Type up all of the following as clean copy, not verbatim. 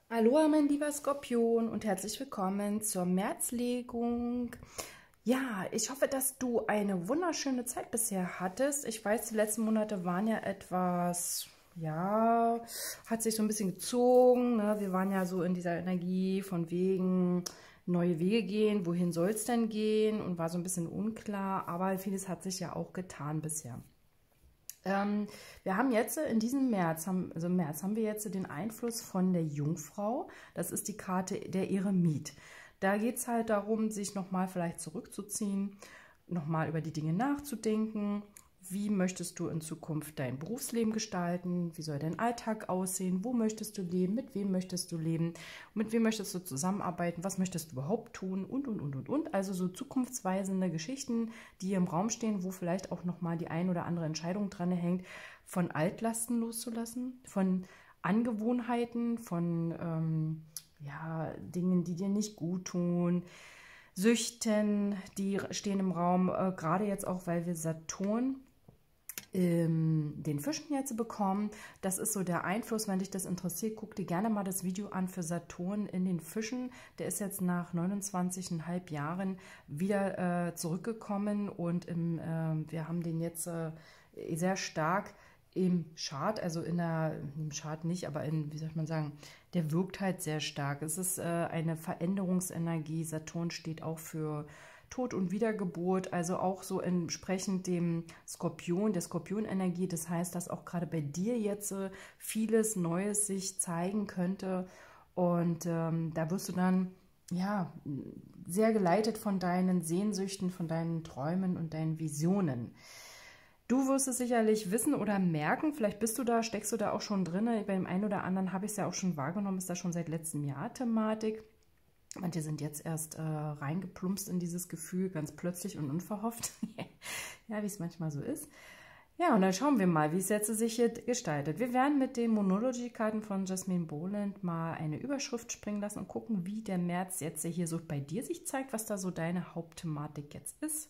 Aloha, mein lieber Skorpion und herzlich willkommen zur Märzlegung. Ja, ich hoffe, dass du eine wunderschöne Zeit bisher hattest. Ich weiß, die letzten Monate waren ja etwas, ja, hat sich so ein bisschen gezogen. Ne? Wir waren ja so in dieser Energie von wegen neue Wege gehen, wohin soll es denn gehen, und war so ein bisschen unklar, aber vieles hat sich ja auch getan bisher. Wir haben jetzt in diesem März, also im März haben wir jetzt den Einfluss von der Jungfrau. Das ist die Karte der Eremit. Da geht es halt darum, sich nochmal vielleicht zurückzuziehen, nochmal über die Dinge nachzudenken. Wie möchtest du in Zukunft dein Berufsleben gestalten? Wie soll dein Alltag aussehen? Wo möchtest du leben? Mit wem möchtest du leben? Mit wem möchtest du zusammenarbeiten? Was möchtest du überhaupt tun? Und. Also so zukunftsweisende Geschichten, die im Raum stehen, wo vielleicht auch nochmal die ein oder andere Entscheidung dran hängt, von Altlasten loszulassen, von Angewohnheiten, von ja, Dingen, die dir nicht gut tun. Süchten, die stehen im Raum, gerade jetzt auch, weil wir Saturn den Fischen jetzt bekommen. Das ist so der Einfluss. Wenn dich das interessiert, guck dir gerne mal das Video an für Saturn in den Fischen. Der ist jetzt nach 29,5 Jahren wieder zurückgekommen und wir haben den jetzt sehr stark im Chart, also im Chart nicht, aber wie soll man sagen, der wirkt halt sehr stark. Es ist eine Veränderungsenergie. Saturn steht auch für Tod und Wiedergeburt, also auch so entsprechend dem Skorpion, der Skorpionenergie. Das heißt, dass auch gerade bei dir jetzt vieles Neues sich zeigen könnte, und da wirst du dann ja sehr geleitet von deinen Sehnsüchten, von deinen Träumen und deinen Visionen. Du wirst es sicherlich wissen oder merken, vielleicht steckst du da auch schon drin. Bei dem einen oder anderen habe ich es ja auch schon wahrgenommen, ist da schon seit letztem Jahr Thematik. Manche sind jetzt erst reingeplumpst in dieses Gefühl, ganz plötzlich und unverhofft. Ja, wie es manchmal so ist. Ja, und dann schauen wir mal, wie es jetzt sich hier gestaltet. Wir werden mit den Monology-Karten von Jasmine Boland mal eine Überschrift springen lassen und gucken, wie der März jetzt hier so bei dir sich zeigt, was da so deine Hauptthematik jetzt ist.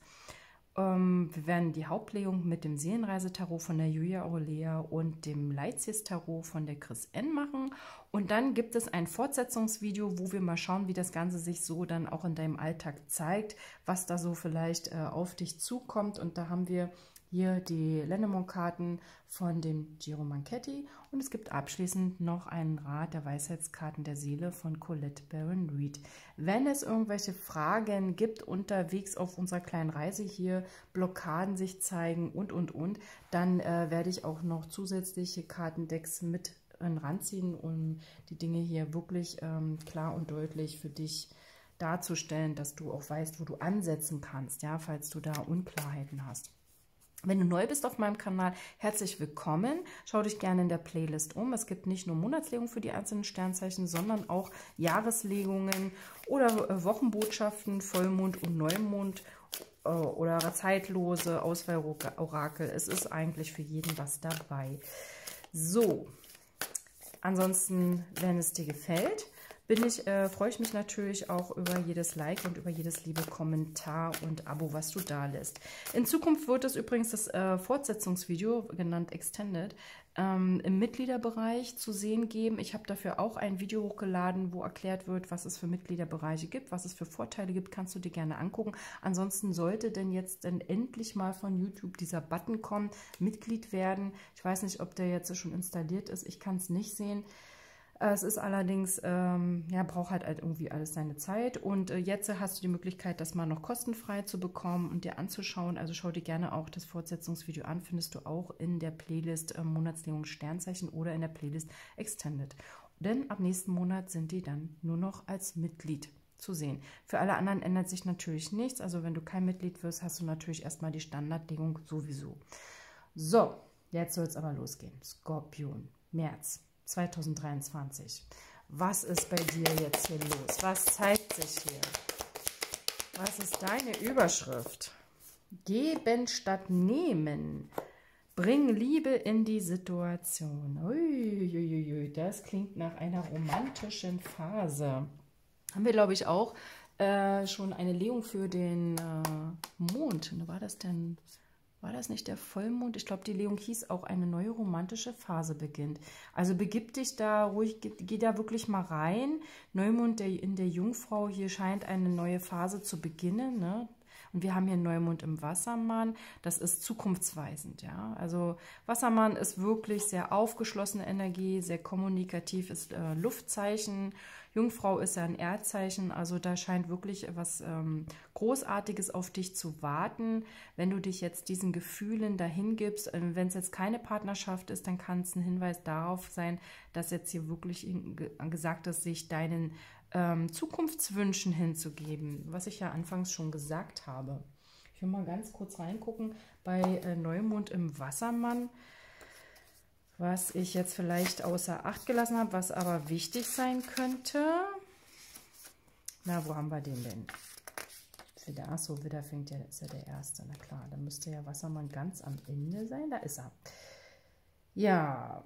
Wir werden die Hauptlegung mit dem Seelenreisetarot von der Julia Aurelia und dem Leitziers-Tarot von der Chris N. machen. Und dann gibt es ein Fortsetzungsvideo, wo wir mal schauen, wie das Ganze sich so dann auch in deinem Alltag zeigt, was da so vielleicht auf dich zukommt. Und da haben wir hier die Lenormand-Karten von dem Giro Manchetti, und es gibt abschließend noch einen Rat der Weisheitskarten der Seele von Colette Baron Reid. Wenn es irgendwelche Fragen gibt unterwegs auf unserer kleinen Reise hier, Blockaden sich zeigen und, dann werde ich auch noch zusätzliche Kartendecks mit ranziehen, um die Dinge hier wirklich klar und deutlich für dich darzustellen, dass du auch weißt, wo du ansetzen kannst, ja, falls du da Unklarheiten hast. Wenn du neu bist auf meinem Kanal, herzlich willkommen. Schau dich gerne in der Playlist um. Es gibt nicht nur Monatslegungen für die einzelnen Sternzeichen, sondern auch Jahreslegungen oder Wochenbotschaften, Vollmond und Neumond oder zeitlose Auswahlorakel. Es ist eigentlich für jeden was dabei. So, ansonsten, wenn es dir gefällt, freue ich mich natürlich auch über jedes Like und über jedes liebe Kommentar und Abo, was du da lässt. In Zukunft wird es übrigens das Fortsetzungsvideo, genannt Extended, im Mitgliederbereich zu sehen geben. Ich habe dafür auch ein Video hochgeladen, wo erklärt wird, was es für Mitgliederbereiche gibt, was es für Vorteile gibt, kannst du dir gerne angucken. Ansonsten sollte denn jetzt endlich mal von YouTube dieser Button kommen, Mitglied werden. Ich weiß nicht, ob der jetzt schon installiert ist, ich kann es nicht sehen. Es ist allerdings, ja, braucht halt irgendwie alles seine Zeit. Und jetzt hast du die Möglichkeit, das mal noch kostenfrei zu bekommen und dir anzuschauen. Also schau dir gerne auch das Fortsetzungsvideo an. Findest du auch in der Playlist Monatslegung Sternzeichen oder in der Playlist Extended. Denn ab nächsten Monat sind die dann nur noch als Mitglied zu sehen. Für alle anderen ändert sich natürlich nichts. Also wenn du kein Mitglied wirst, hast du natürlich erstmal die Standardlegung sowieso. So, jetzt soll es aber losgehen. Skorpion, März 2023. Was ist bei dir jetzt hier los? Was zeigt sich hier? Was ist deine Überschrift? Geben statt nehmen. Bring Liebe in die Situation. Uiuiui, das klingt nach einer romantischen Phase. Haben wir, glaube ich, auch schon eine Legung für den Mond. War war das nicht der Vollmond? Ich glaube, die Legung hieß auch, eine neue romantische Phase beginnt. Also begib dich da ruhig, geh da wirklich mal rein. Neumond in der Jungfrau, hier scheint eine neue Phase zu beginnen, ne? Und wir haben hier Neumond im Wassermann. Das ist zukunftsweisend, ja. Also Wassermann ist wirklich sehr aufgeschlossene Energie, sehr kommunikativ, ist Luftzeichen. Jungfrau ist ja ein Erdzeichen, also da scheint wirklich was Großartiges auf dich zu warten. Wenn du dich jetzt diesen Gefühlen dahin gibst, wenn es jetzt keine Partnerschaft ist, dann kann es ein Hinweis darauf sein, dass jetzt hier wirklich gesagt ist, sich deinen Zukunftswünschen hinzugeben, was ich ja anfangs schon gesagt habe. Ich will mal ganz kurz reingucken bei Neumond im Wassermann, was ich jetzt vielleicht außer Acht gelassen habe, was aber wichtig sein könnte. Na, wo haben wir den denn? Widder, achso, Widder fängt ja, ist ja der Erste, na klar, da müsste ja Wassermann ganz am Ende sein, da ist er. Ja,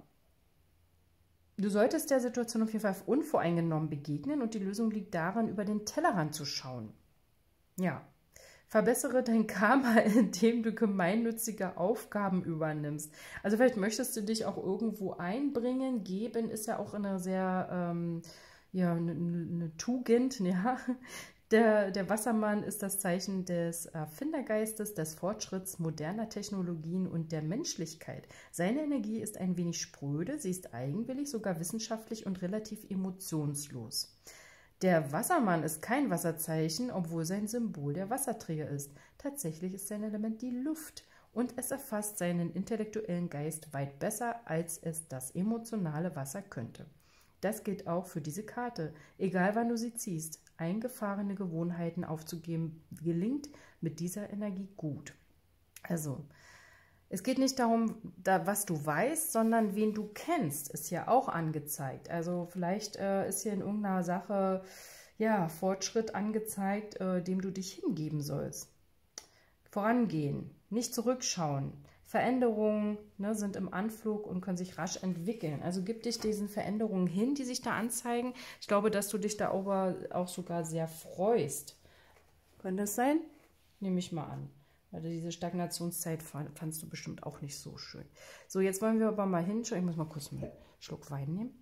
du solltest der Situation auf jeden Fall unvoreingenommen begegnen und die Lösung liegt darin, über den Tellerrand zu schauen. Ja, verbessere dein Karma, indem du gemeinnützige Aufgaben übernimmst. Also vielleicht möchtest du dich auch irgendwo einbringen. Geben ist ja auch eine sehr, ja, eine Tugend, ja. Der Wassermann ist das Zeichen des Erfindergeistes, des Fortschritts, moderner Technologien und der Menschlichkeit. Seine Energie ist ein wenig spröde, sie ist eigenwillig, sogar wissenschaftlich und relativ emotionslos. Der Wassermann ist kein Wasserzeichen, obwohl sein Symbol der Wasserträger ist. Tatsächlich ist sein Element die Luft und es erfasst seinen intellektuellen Geist weit besser, als es das emotionale Wasser könnte. Das gilt auch für diese Karte, egal wann du sie ziehst. Eingefahrene Gewohnheiten aufzugeben, gelingt mit dieser Energie gut. Also, es geht nicht darum, was du weißt, sondern wen du kennst, ist ja auch angezeigt. Also vielleicht ist hier in irgendeiner Sache ja, Fortschritt angezeigt, dem du dich hingeben sollst. Vorangehen, nicht zurückschauen. Veränderungen, ne, sind im Anflug und können sich rasch entwickeln. Also gib dich diesen Veränderungen hin, die sich da anzeigen. Ich glaube, dass du dich da auch sogar sehr freust. Kann das sein? Nehme ich mal an. Weil diese Stagnationszeit fandst du bestimmt auch nicht so schön. So, jetzt wollen wir aber mal hinschauen. Ich muss mal kurz einen Schluck Wein nehmen.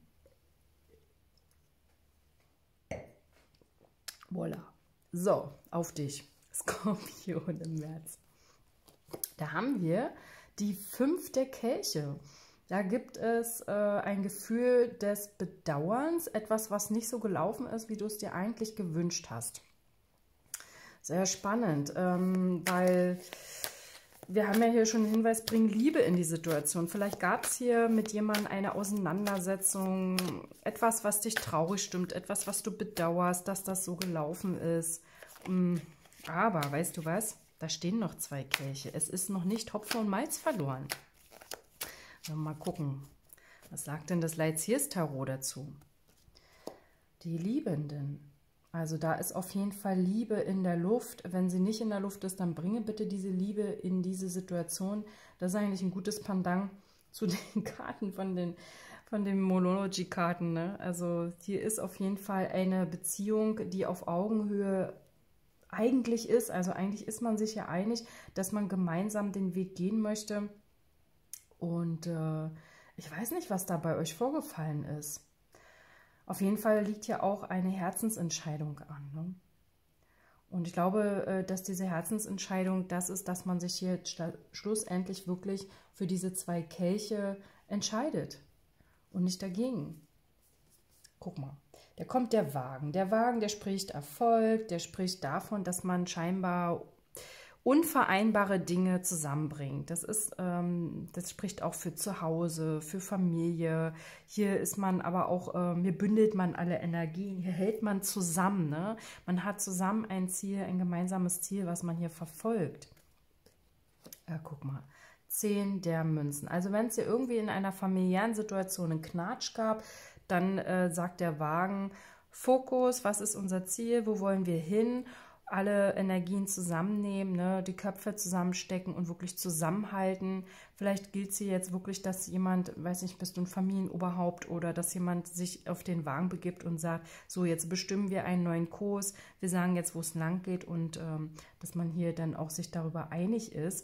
Voila. So, auf dich. Skorpion im März. Da haben wir die 5 der Kelche. Da gibt es ein Gefühl des Bedauerns, etwas, was nicht so gelaufen ist, wie du es dir eigentlich gewünscht hast. Sehr spannend, weil wir haben ja hier schon einen Hinweis, bring Liebe in die Situation. Vielleicht gab es hier mit jemandem eine Auseinandersetzung, etwas, was dich traurig stimmt, etwas, was du bedauerst, dass das so gelaufen ist. Aber, weißt du was? Da stehen noch 2 Kelche. Es ist noch nicht Hopfen und Malz verloren. Mal gucken, was sagt denn das Leitziers-Tarot dazu? Die Liebenden. Also da ist auf jeden Fall Liebe in der Luft. Wenn sie nicht in der Luft ist, dann bringe bitte diese Liebe in diese Situation. Das ist eigentlich ein gutes Pendant zu den Karten von den Monology-Karten, ne? Also hier ist auf jeden Fall eine Beziehung, die auf Augenhöhe eigentlich ist. Also eigentlich ist man sich ja einig, dass man gemeinsam den Weg gehen möchte. Und ich weiß nicht, was da bei euch vorgefallen ist. Auf jeden Fall liegt ja auch eine Herzensentscheidung an, ne? Und ich glaube, dass diese Herzensentscheidung das ist, dass man sich hier schlussendlich wirklich für diese 2 Kelche entscheidet und nicht dagegen. Guck mal, da kommt der Wagen. Der Wagen, der spricht Erfolg, der spricht davon, dass man scheinbar unvereinbare Dinge zusammenbringt. Das spricht auch für zu Hause, für Familie. Hier ist man aber auch, hier bündelt man alle Energien, hier hält man zusammen, ne? Man hat zusammen ein Ziel, ein gemeinsames Ziel, was man hier verfolgt. Ja, guck mal. 10 der Münzen. Also wenn es hier irgendwie in einer familiären Situation einen Knatsch gab, dann sagt der Wagen, Fokus, was ist unser Ziel, wo wollen wir hin? Alle Energien zusammennehmen, ne, die Köpfe zusammenstecken und wirklich zusammenhalten. Vielleicht gilt es hier jetzt wirklich, dass jemand, weiß nicht, bist du ein Familienoberhaupt oder dass jemand sich auf den Wagen begibt und sagt, so jetzt bestimmen wir einen neuen Kurs, wir sagen jetzt, wo es lang geht und dass man hier dann auch sich darüber einig ist.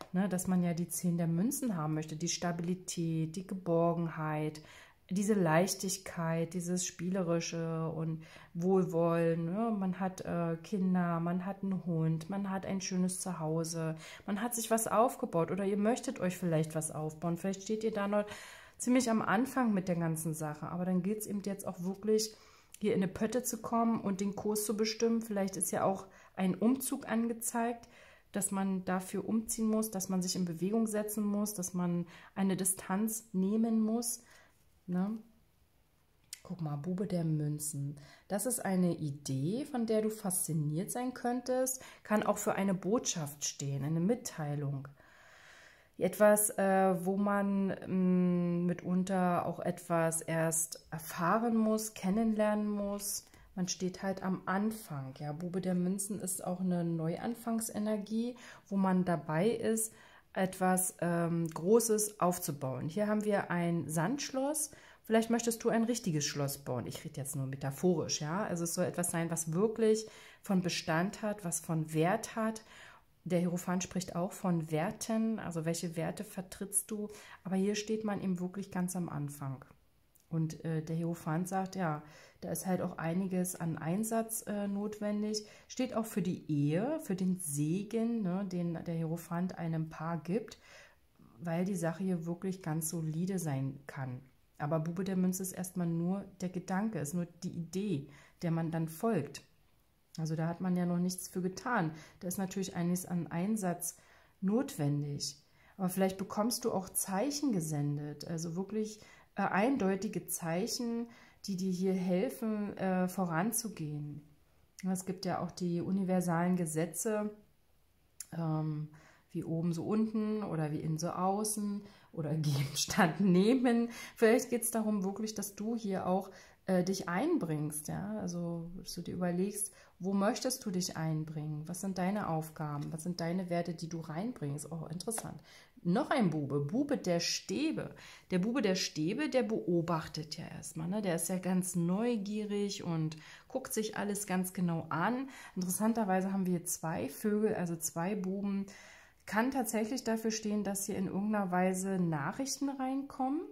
ne, dass man ja die 10 der Münzen haben möchte, die Stabilität, die Geborgenheit, diese Leichtigkeit, dieses Spielerische und Wohlwollen. Ne? Man hat Kinder, man hat einen Hund, man hat ein schönes Zuhause, man hat sich was aufgebaut oder ihr möchtet euch vielleicht was aufbauen. Vielleicht steht ihr da noch ziemlich am Anfang mit der ganzen Sache, aber dann geht es eben jetzt auch wirklich, hier in eine Pötte zu kommen und den Kurs zu bestimmen. Vielleicht ist ja auch ein Umzug angezeigt, dass man dafür umziehen muss, dass man sich in Bewegung setzen muss, dass man eine Distanz nehmen muss. Ne? Guck mal, Bube der Münzen. Das ist eine Idee, von der du fasziniert sein könntest. Kann auch für eine Botschaft stehen, eine Mitteilung. Etwas, wo man mitunter auch etwas erst erfahren muss, kennenlernen muss. Man steht halt am Anfang. Ja, Bube der Münzen ist auch eine Neuanfangsenergie, wo man dabei ist, etwas Großes aufzubauen. Hier haben wir ein Sandschloss. Vielleicht möchtest du ein richtiges Schloss bauen. Ich rede jetzt nur metaphorisch, ja. Also es soll etwas sein, was wirklich von Bestand hat, was von Wert hat. Der Hierophant spricht auch von Werten, also welche Werte vertrittst du. Aber hier steht man eben wirklich ganz am Anfang. Und der Hierophant sagt, ja, da ist halt auch einiges an Einsatz notwendig. Steht auch für die Ehe, für den Segen, ne, den der Hierophant einem Paar gibt, weil die Sache hier wirklich ganz solide sein kann. Aber Bube der Münze ist erstmal nur der Gedanke, ist nur die Idee, der man dann folgt. Also da hat man ja noch nichts für getan. Da ist natürlich einiges an Einsatz notwendig. Aber vielleicht bekommst du auch Zeichen gesendet, also wirklich eindeutige Zeichen, die dir hier helfen, voranzugehen. Es gibt ja auch die universalen Gesetze, wie oben so unten oder wie innen so außen oder geben statt nehmen. Vielleicht geht es darum wirklich, dass du hier auch dich einbringst, ja, also dass du dir überlegst, wo möchtest du dich einbringen, was sind deine Aufgaben, was sind deine Werte, die du reinbringst. Oh, interessant. Noch ein Bube, Bube der Stäbe. Der Bube der Stäbe, der beobachtet ja erstmal, ne? Der ist ja ganz neugierig und guckt sich alles ganz genau an. Interessanterweise haben wir hier 2 Vögel, also 2 Buben. Kann tatsächlich dafür stehen, dass hier in irgendeiner Weise Nachrichten reinkommen.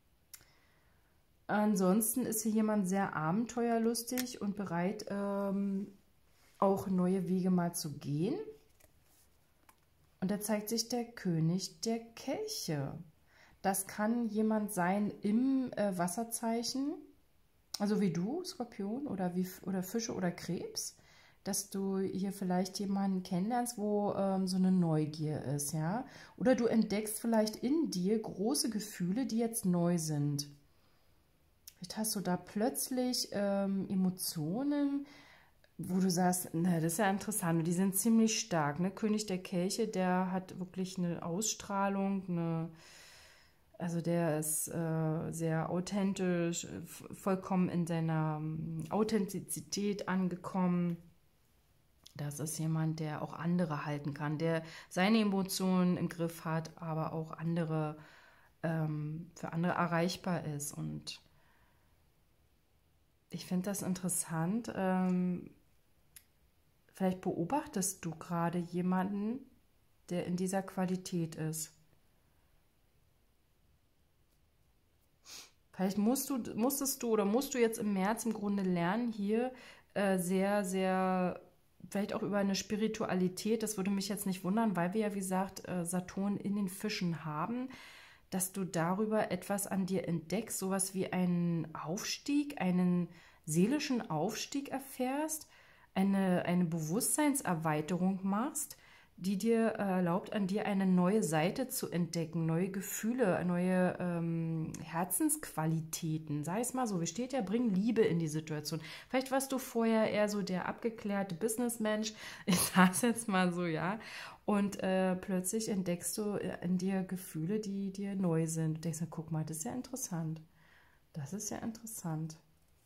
Ansonsten ist hier jemand sehr abenteuerlustig und bereit, auch neue Wege mal zu gehen. Und da zeigt sich der König der Kelche. Das kann jemand sein im Wasserzeichen, also wie du, Skorpion oder Fische oder Krebs, dass du hier vielleicht jemanden kennenlernst, wo so eine Neugier ist, ja. Oder du entdeckst vielleicht in dir große Gefühle, die jetzt neu sind. Vielleicht hast du da plötzlich Emotionen, wo du sagst, na, das ist ja interessant, und die sind ziemlich stark. Ne? König der Kelche, der hat wirklich eine Ausstrahlung, also der ist sehr authentisch, vollkommen in seiner Authentizität angekommen. Das ist jemand, der auch andere halten kann, der seine Emotionen im Griff hat, aber auch andere, für andere erreichbar ist. Und ich finde das interessant. Vielleicht beobachtest du gerade jemanden, der in dieser Qualität ist. Vielleicht musst du jetzt im März im Grunde lernen, hier sehr, sehr, vielleicht auch über eine Spiritualität, das würde mich jetzt nicht wundern, weil wir ja, wie gesagt, Saturn in den Fischen haben, dass du darüber etwas an dir entdeckst, sowas wie einen Aufstieg, einen seelischen Aufstieg erfährst, eine Bewusstseinserweiterung machst, die dir erlaubt, an dir eine neue Seite zu entdecken, neue Gefühle, neue Herzensqualitäten. Sei es mal so, wie steht ja, bring Liebe in die Situation. Vielleicht warst du vorher eher so der abgeklärte Businessmensch, ich sage es jetzt mal so, ja, und plötzlich entdeckst du in dir Gefühle, die dir neu sind. Du denkst, na, guck mal, das ist ja interessant. Das ist ja interessant.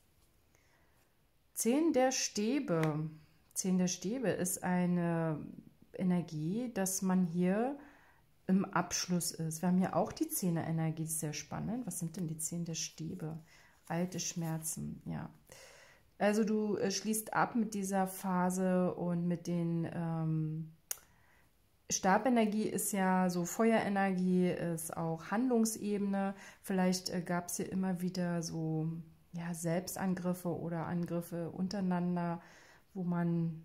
10 der Stäbe. 10 der Stäbe ist eine Energie, dass man hier im Abschluss ist. Wir haben hier auch die 10er Energie, das ist sehr spannend. Was sind denn die 10 der Stäbe? Alte Schmerzen, ja. Also du schließt ab mit dieser Phase und mit den Stabenergie ist ja so, Feuerenergie ist auch Handlungsebene. Vielleicht gab es hier immer wieder so, ja, Selbstangriffe oder Angriffe untereinander, wo man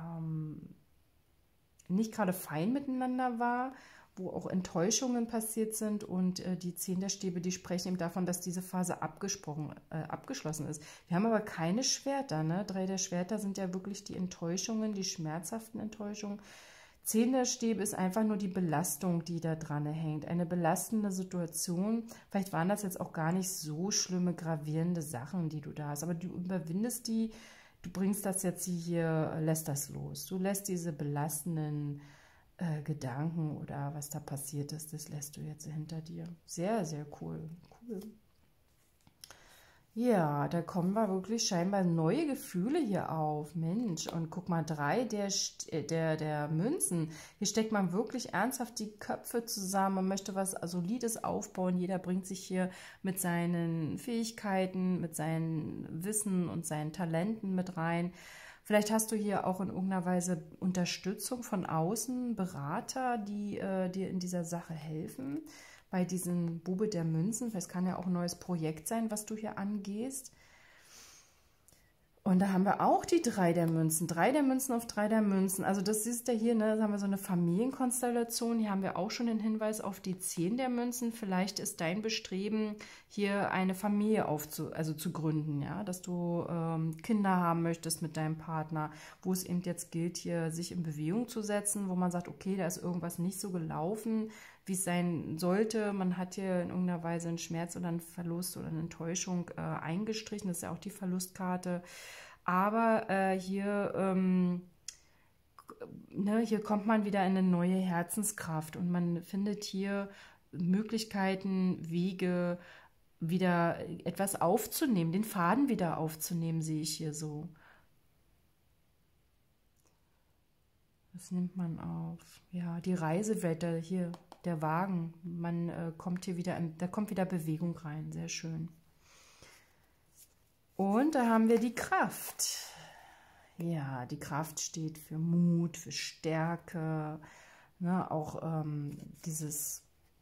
nicht gerade fein miteinander war, wo auch Enttäuschungen passiert sind, und die 10 der Stäbe, die sprechen eben davon, dass diese Phase abgeschlossen ist. Wir haben aber keine Schwerter, ne? 3 der Schwerter sind ja wirklich die Enttäuschungen, die schmerzhaften Enttäuschungen. 10 der Stäbe ist einfach nur die Belastung, die da dran hängt. Eine belastende Situation. Vielleicht waren das jetzt auch gar nicht so schlimme, gravierende Sachen, die du da hast, aber du überwindest die, du bringst das jetzt hier, lässt das los. Du lässt diese belastenden Gedanken oder was da passiert ist, das lässt du jetzt hinter dir. Sehr, sehr cool. Cool. Ja, da kommen wir wirklich scheinbar neue Gefühle hier auf. Mensch, und guck mal, 3 der Münzen. Hier steckt man wirklich ernsthaft die Köpfe zusammen und möchte was Solides aufbauen. Jeder bringt sich hier mit seinen Fähigkeiten, mit seinem Wissen und seinen Talenten mit rein. Vielleicht hast du hier auch in irgendeiner Weise Unterstützung von außen, Berater, die dir in dieser Sache helfen. Bei diesem Bube der Münzen, das kann ja auch ein neues Projekt sein, was du hier angehst. Und da haben wir auch die 3 der Münzen. 3 der Münzen auf 3 der Münzen. Also das ist ja hier, ne, da haben wir so eine Familienkonstellation. Hier haben wir auch schon den Hinweis auf die 10 der Münzen. Vielleicht ist dein Bestreben, hier eine Familie zu gründen, ja, dass du Kinder haben möchtest mit deinem Partner, wo es eben jetzt gilt, hier sich in Bewegung zu setzen, wo man sagt, okay, da ist irgendwas nicht so gelaufen, wie es sein sollte. Man hat hier in irgendeiner Weise einen Schmerz oder einen Verlust oder eine Enttäuschung eingestrichen. Das ist ja auch die Verlustkarte. Aber hier kommt man wieder in eine neue Herzenskraft und man findet hier Möglichkeiten, Wege, wieder etwas aufzunehmen, den Faden wieder aufzunehmen, sehe ich hier so. Was nimmt man auf? Ja, die Reisewette, hier, der Wagen. Man kommt hier wieder, da kommt wieder Bewegung rein. Sehr schön. Und da haben wir die Kraft. Ja, die Kraft steht für Mut, für Stärke, ne, auch dieses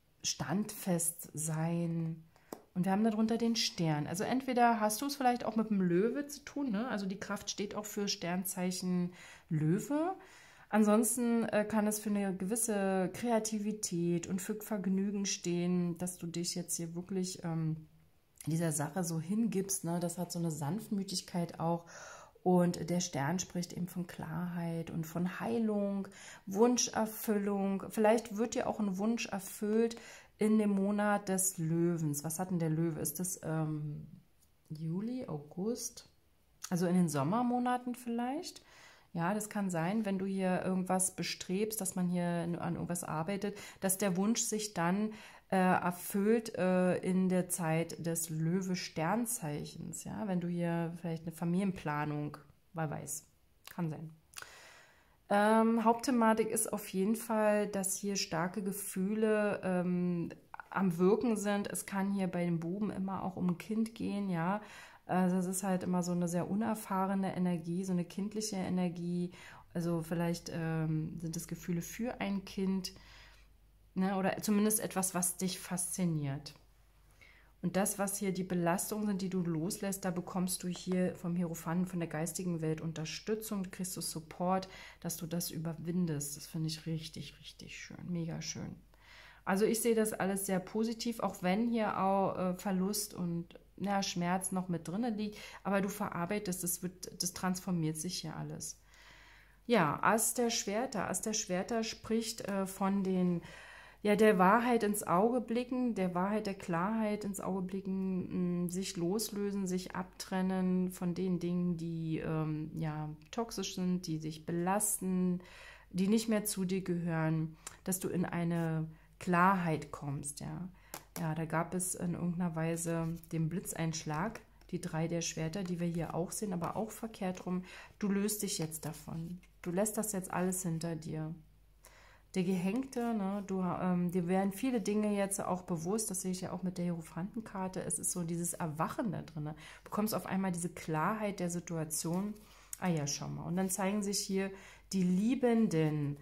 Standfestsein. Und wir haben darunter den Stern. Also entweder hast du es vielleicht auch mit dem Löwe zu tun, ne? Also die Kraft steht auch für Sternzeichen Löwe. Ansonsten kann es für eine gewisse Kreativität und für Vergnügen stehen, dass du dich jetzt hier wirklich dieser Sache so hingibst, ne? Das hat so eine Sanftmütigkeit auch. Und der Stern spricht eben von Klarheit und von Heilung, Wunscherfüllung. Vielleicht wird dir auch ein Wunsch erfüllt in dem Monat des Löwens. Was hat denn der Löwe? Ist das Juli, August? Also in den Sommermonaten vielleicht? Ja, das kann sein, wenn du hier irgendwas bestrebst, dass man hier an irgendwas arbeitet, dass der Wunsch sich dann erfüllt in der Zeit des Löwe-Sternzeichens. Ja, wenn du hier vielleicht eine Familienplanung, wer weiß, kann sein. Hauptthematik ist auf jeden Fall, dass hier starke Gefühle am Wirken sind. Es kann hier bei den Buben immer auch um ein Kind gehen, ja. Also es ist halt immer so eine sehr unerfahrene Energie, so eine kindliche Energie. Also vielleicht sind es Gefühle für ein Kind, ne, oder zumindest etwas, was dich fasziniert. Und das, was hier die Belastungen sind, die du loslässt, da bekommst du hier vom Hierophanten, von der geistigen Welt Unterstützung, du kriegst du Support, dass du das überwindest. Das finde ich richtig, richtig schön, mega schön. Also ich sehe das alles sehr positiv, auch wenn hier auch Verlust und Schmerz noch mit drin liegt, aber du verarbeitest, das transformiert sich hier alles. Ja, Ass der Schwerter. Ass der Schwerter spricht von der Wahrheit ins Auge blicken, der Wahrheit, der Klarheit ins Auge blicken, sich loslösen, sich abtrennen von den Dingen, die toxisch sind, die dich belasten, die nicht mehr zu dir gehören, dass du in eine Klarheit kommst, ja. Ja, da gab es in irgendeiner Weise den Blitzeinschlag, die 3 der Schwerter, die wir hier auch sehen, aber auch verkehrt rum. Du löst dich jetzt davon. Du lässt das jetzt alles hinter dir. Der Gehängte, ne, dir werden viele Dinge jetzt auch bewusst, das sehe ich ja auch mit der Hierophantenkarte, es ist so dieses Erwachen da drin. Du bekommst auf einmal diese Klarheit der Situation. Ah ja, schau mal. Und dann zeigen sich hier die Liebenden.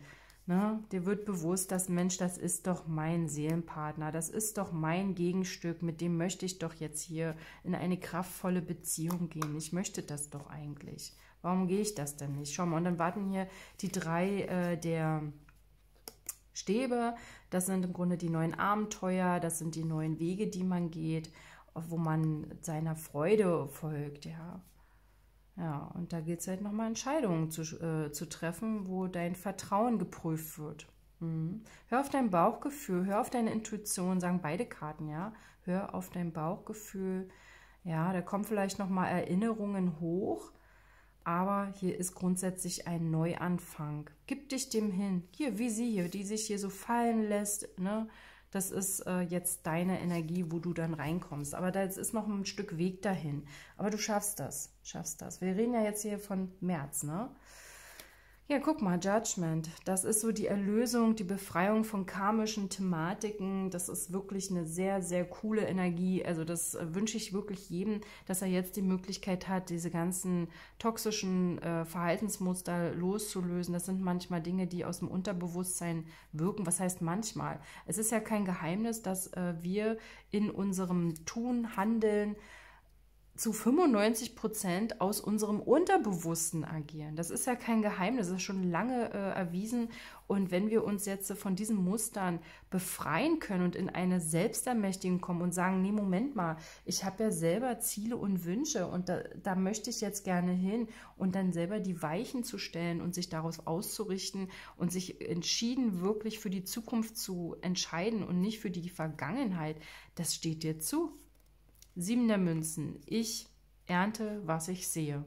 Ne? Dir wird bewusst, dass Mensch, das ist doch mein Seelenpartner, das ist doch mein Gegenstück, mit dem möchte ich doch jetzt hier in eine kraftvolle Beziehung gehen. Ich möchte das doch eigentlich. Warum gehe ich das denn nicht? Schau mal, und dann warten hier die drei der Stäbe. Das sind im Grunde die neuen Abenteuer, das sind die neuen Wege, die man geht, wo man seiner Freude folgt, ja. Ja, und da gilt es halt nochmal Entscheidungen zu treffen, wo dein Vertrauen geprüft wird. Mhm. Hör auf dein Bauchgefühl, hör auf deine Intuition, sagen beide Karten, ja. Hör auf dein Bauchgefühl. Ja, da kommen vielleicht nochmal Erinnerungen hoch, aber hier ist grundsätzlich ein Neuanfang. Gib dich dem hin. Hier, wie sie hier, die sich hier so fallen lässt, ne? Das ist jetzt deine Energie, wo du dann reinkommst. Aber da ist noch ein Stück Weg dahin. Aber du schaffst das, schaffst das. Wir reden ja jetzt hier von März, ne? Ja, guck mal, Judgment, das ist so die Erlösung, die Befreiung von karmischen Thematiken. Das ist wirklich eine sehr, sehr coole Energie. Also das wünsche ich wirklich jedem, dass er jetzt die Möglichkeit hat, diese ganzen toxischen Verhaltensmuster loszulösen. Das sind manchmal Dinge, die aus dem Unterbewusstsein wirken. Was heißt manchmal? Es ist ja kein Geheimnis, dass wir in unserem Tun, Handeln, zu 95% aus unserem Unterbewussten agieren. Das ist ja kein Geheimnis, das ist schon lange erwiesen. Und wenn wir uns jetzt von diesen Mustern befreien können und in eine Selbstermächtigung kommen und sagen, nee, Moment mal, ich habe ja selber Ziele und Wünsche und da möchte ich jetzt gerne hin und dann selber die Weichen zu stellen und sich daraus auszurichten und sich entschieden wirklich für die Zukunft zu entscheiden und nicht für die Vergangenheit, das steht dir zu. 7 der Münzen. Ich ernte, was ich sehe.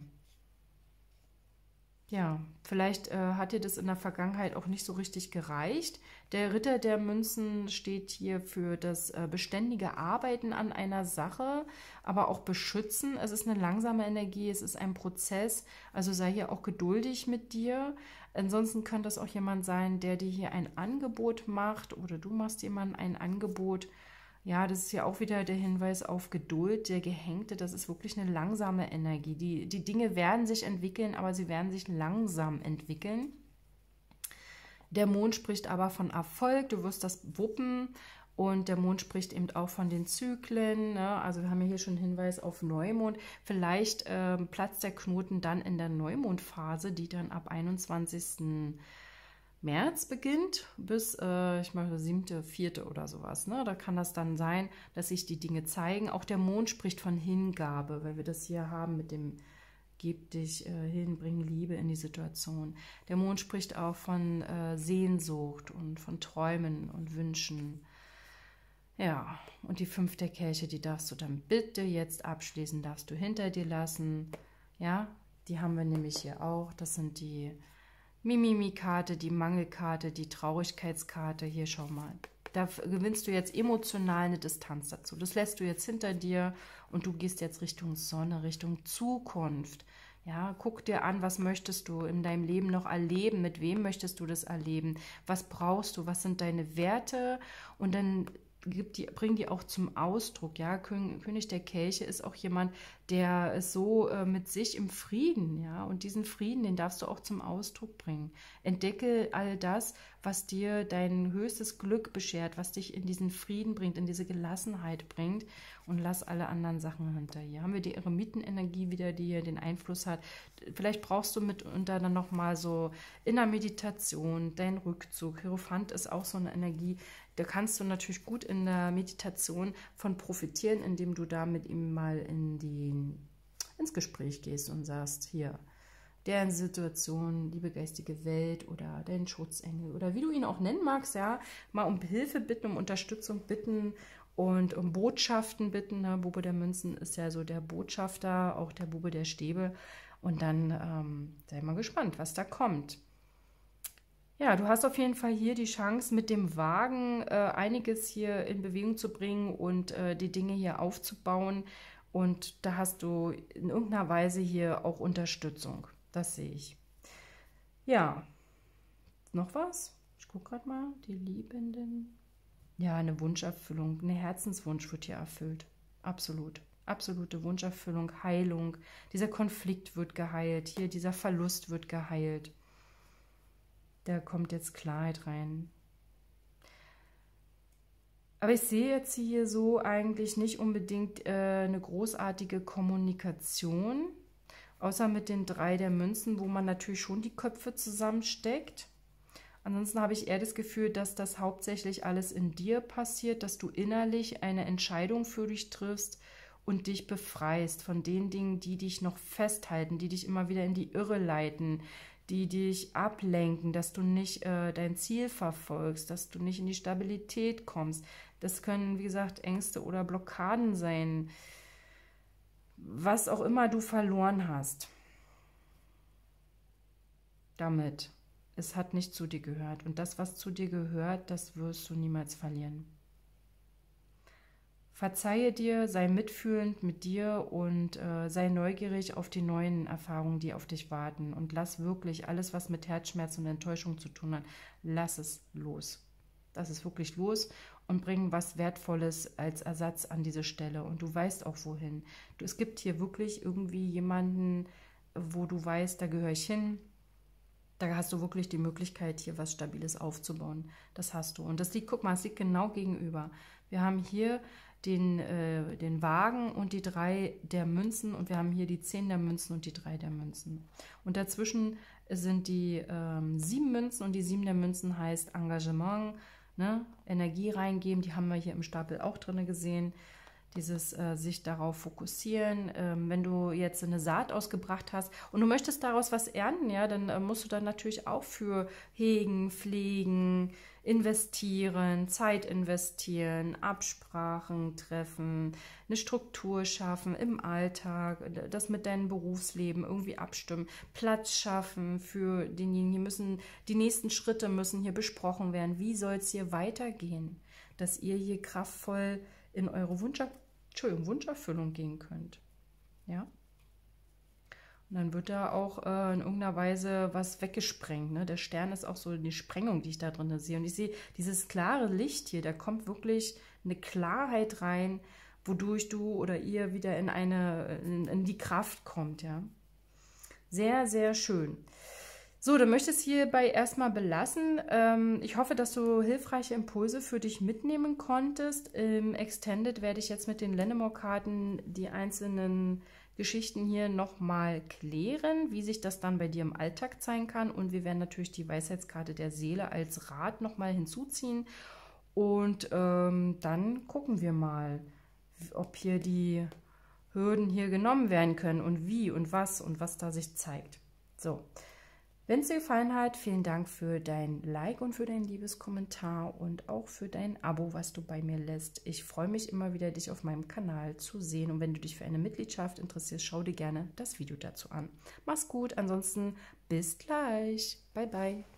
Ja, vielleicht hat dir das in der Vergangenheit auch nicht so richtig gereicht. Der Ritter der Münzen steht hier für das beständige Arbeiten an einer Sache, aber auch beschützen. Es ist eine langsame Energie, es ist ein Prozess, also sei hier auch geduldig mit dir. Ansonsten könnte es auch jemand sein, der dir hier ein Angebot macht oder du machst jemandem ein Angebot. Ja, das ist ja auch wieder der Hinweis auf Geduld, der Gehängte, das ist wirklich eine langsame Energie. Die Dinge werden sich entwickeln, aber sie werden sich langsam entwickeln. Der Mond spricht aber von Erfolg, du wirst das wuppen und der Mond spricht eben auch von den Zyklen, ne? Also wir haben ja hier schon einen Hinweis auf Neumond. Vielleicht platzt der Knoten dann in der Neumondphase, die dann ab 21. März beginnt bis, ich meine, 7., 4. oder sowas. Ne? Da kann das dann sein, dass sich die Dinge zeigen. Auch der Mond spricht von Hingabe, weil wir das hier haben mit dem Gib dich hin, bring Liebe in die Situation. Der Mond spricht auch von Sehnsucht und von Träumen und Wünschen. Ja, und die 5 der Kelche, die darfst du dann bitte jetzt abschließen, darfst du hinter dir lassen. Ja, die haben wir nämlich hier auch. Das sind die Mimimi-Karte, die Mangelkarte, die Traurigkeitskarte. Hier, schau mal. Da gewinnst du jetzt emotional eine Distanz dazu. Das lässt du jetzt hinter dir und du gehst jetzt Richtung Sonne, Richtung Zukunft. Ja, guck dir an, was möchtest du in deinem Leben noch erleben? Mit wem möchtest du das erleben? Was brauchst du? Was sind deine Werte? Und dann bring die auch zum Ausdruck. Ja, König der Kelche ist auch jemand, der ist so mit sich im Frieden, ja, und diesen Frieden, den darfst du auch zum Ausdruck bringen. Entdecke all das, was dir dein höchstes Glück beschert, was dich in diesen Frieden bringt, in diese Gelassenheit bringt und lass alle anderen Sachen hinter. Hier haben wir die Eremitenenergie wieder, die hier den Einfluss hat. Vielleicht brauchst du mitunter dann nochmal so in der Meditation deinen Rückzug. Hierophant ist auch so eine Energie, da kannst du natürlich gut in der Meditation von profitieren, indem du da mit ihm mal ins Gespräch gehst und sagst, hier, deren Situation, liebe geistige Welt oder dein Schutzengel oder wie du ihn auch nennen magst, ja, mal um Hilfe bitten, um Unterstützung bitten und um Botschaften bitten. Ne? Bube der Münzen ist ja so der Botschafter, auch der Bube der Stäbe. Und dann sei mal gespannt, was da kommt. Ja, du hast auf jeden Fall hier die Chance, mit dem Wagen einiges hier in Bewegung zu bringen und die Dinge hier aufzubauen. Und da hast du in irgendeiner Weise hier auch Unterstützung. Das sehe ich. Ja, noch was? Ich gucke gerade mal. Die Liebenden. Ja, eine Wunscherfüllung, ein Herzenswunsch wird hier erfüllt. Absolut. Absolute Wunscherfüllung, Heilung. Dieser Konflikt wird geheilt. Hier, dieser Verlust wird geheilt. Da kommt jetzt Klarheit rein. Aber ich sehe jetzt hier so eigentlich nicht unbedingt eine großartige Kommunikation, außer mit den 3 der Münzen, wo man natürlich schon die Köpfe zusammensteckt. Ansonsten habe ich eher das Gefühl, dass das hauptsächlich alles in dir passiert, dass du innerlich eine Entscheidung für dich triffst und dich befreist von den Dingen, die dich noch festhalten, die dich immer wieder in die Irre leiten, die dich ablenken, dass du nicht dein Ziel verfolgst, dass du nicht in die Stabilität kommst. Das können, wie gesagt, Ängste oder Blockaden sein, was auch immer du verloren hast. Damit. Es hat nicht zu dir gehört. Und das, was zu dir gehört, das wirst du niemals verlieren. Verzeihe dir, sei mitfühlend mit dir und sei neugierig auf die neuen Erfahrungen, die auf dich warten. Und lass wirklich alles, was mit Herzschmerz und Enttäuschung zu tun hat, lass es los. Lass es wirklich los und bring was Wertvolles als Ersatz an diese Stelle. Und du weißt auch, wohin. Es gibt hier wirklich irgendwie jemanden, wo du weißt, da gehöre ich hin. Da hast du wirklich die Möglichkeit, hier was Stabiles aufzubauen. Das hast du. Und das liegt, guck mal, es liegt genau gegenüber. Wir haben hier den Wagen und die 3 der Münzen und wir haben hier die 10 der Münzen und die 3 der Münzen. Und dazwischen sind die 7 Münzen und die 7 der Münzen heißt Engagement, ne? Energie reingeben. Die haben wir hier im Stapel auch drin gesehen. Dieses sich darauf fokussieren. Wenn du jetzt eine Saat ausgebracht hast und du möchtest daraus was ernten, ja, dann musst du dann natürlich auch für hegen, pflegen, investieren, Zeit investieren, Absprachen treffen, eine Struktur schaffen im Alltag, das mit deinem Berufsleben irgendwie abstimmen, Platz schaffen für denjenigen. Hier müssen die nächsten Schritte müssen hier besprochen werden. Wie soll es hier weitergehen, dass ihr hier kraftvoll in eure Wunscherfüllung gehen könnt. Ja? Und dann wird da auch in irgendeiner Weise was weggesprengt. Ne? Der Stern ist auch so die Sprengung, die ich da drin sehe. Und ich sehe dieses klare Licht hier, da kommt wirklich eine Klarheit rein, wodurch du oder ihr wieder in die Kraft kommt. Ja? Sehr, sehr schön. So, dann möchte ich es hierbei erstmal belassen. Ich hoffe, dass du hilfreiche Impulse für dich mitnehmen konntest. Im Extended werde ich jetzt mit den Lennemore-Karten die einzelnen Geschichten hier nochmal klären, wie sich das dann bei dir im Alltag zeigen kann. Und wir werden natürlich die Weisheitskarte der Seele als Rat nochmal hinzuziehen. Und dann gucken wir mal, ob hier die Hürden hier genommen werden können und wie und was da sich zeigt. So. Wenn es dir gefallen hat, vielen Dank für dein Like und für dein liebes Kommentar und auch für dein Abo, was du bei mir lässt. Ich freue mich immer wieder, dich auf meinem Kanal zu sehen. Und wenn du dich für eine Mitgliedschaft interessierst, schau dir gerne das Video dazu an. Mach's gut, ansonsten bis gleich. Bye, bye.